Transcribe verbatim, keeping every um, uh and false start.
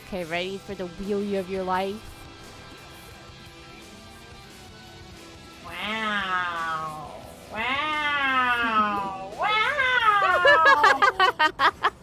Okay, ready for the wheelie of your life? Wow. Wow. Wow.